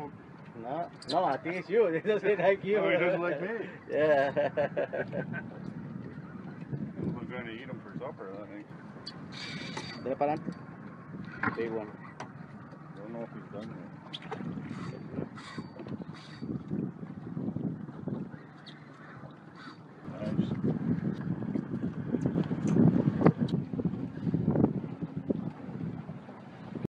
smoke. No, I think it's you. It doesn't like you. Oh, he doesn't like me. Yeah. We're going to eat him for supper, I think. Dale para adelante. Big one. I don't know if he's done yet.